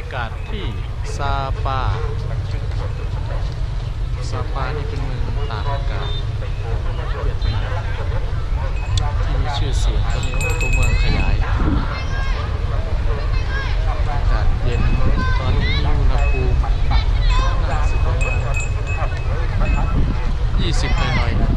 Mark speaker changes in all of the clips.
Speaker 1: ากาศที่ซาปานี่เป็นเมืองตากอากาศของเวียดนามที่มีชื่อเสียงตอนนี้ตัวเมืองขยายอากาศเย็นตอนนี้อุณหภูมิน่าสิประมาณ20หน่อยๆ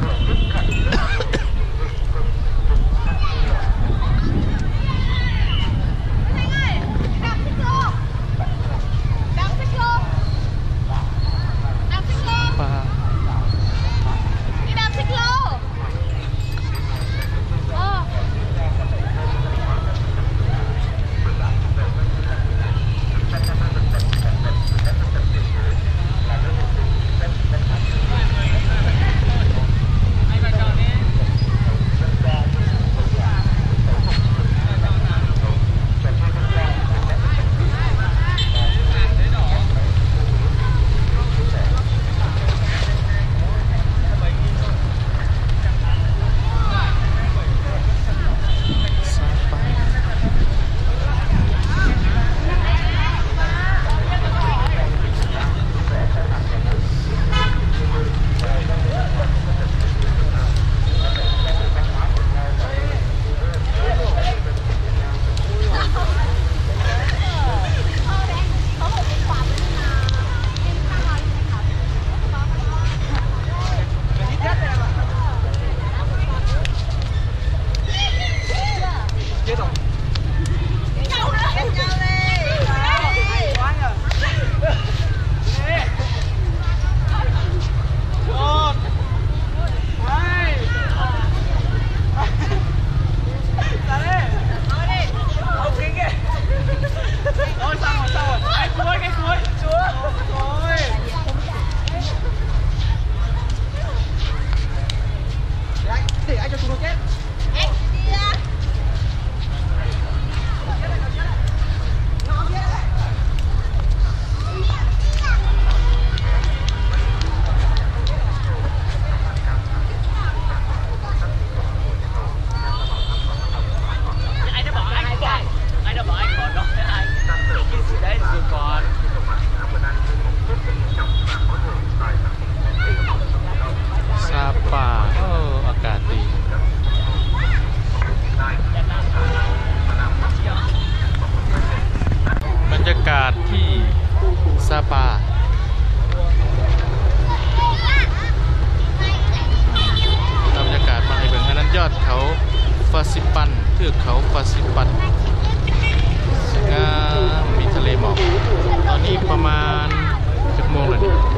Speaker 1: ซาปานำบรรยากาศมาให้เบิ่งอันนั้นยอดเขาฟาซิปันเทือกเขาฟาซิปันสวยงามมีทะเลหมอกตอนนี้ประมาณ10 โมงเลย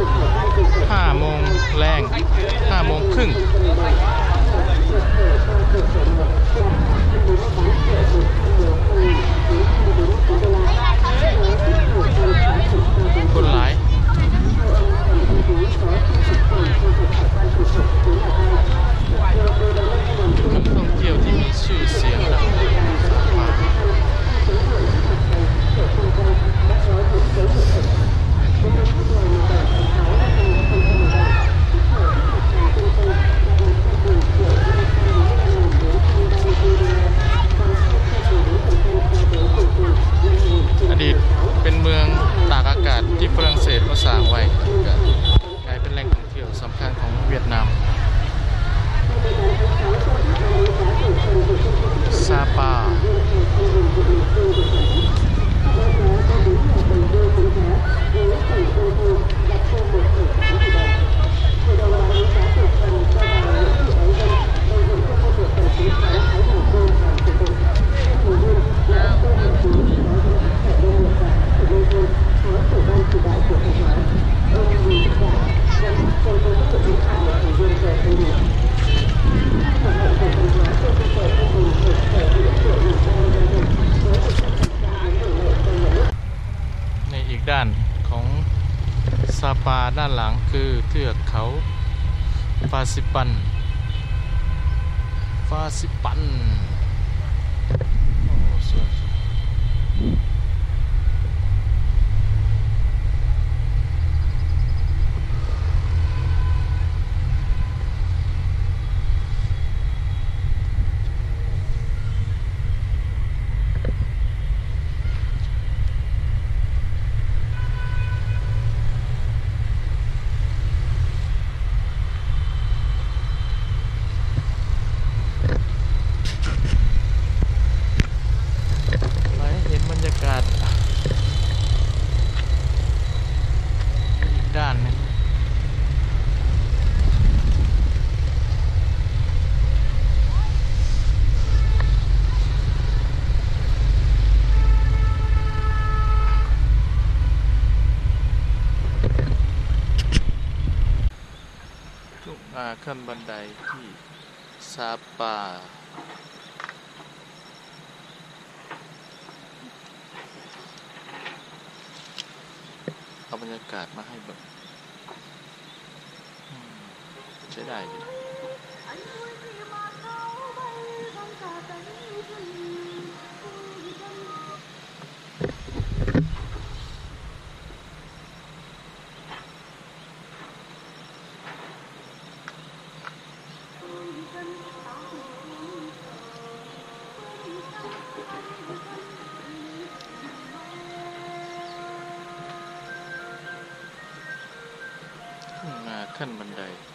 Speaker 1: 5 โมงแรง5 โมงครึ่งคนหลายนักท่องเที่ยวที่มีชื่อเสียงดังซาปาอดีตเป็นเมืองตากอากาศที่ฝรั่งเศสเขาสร้างไว้กลายเป็นแหล่งท่องเที่ยวสำคัญของเวียดนามซาปาด้านของซาปาด้านหลังคือเทือกเขาฟาซิปันสวยาศอีกด้านหนึงทุ่งนาขั้นบันไดที่ซาปาเอาบรรยากาศมาให้แบบใช้ได้อยู่นะทุ่งนาขั้นบันได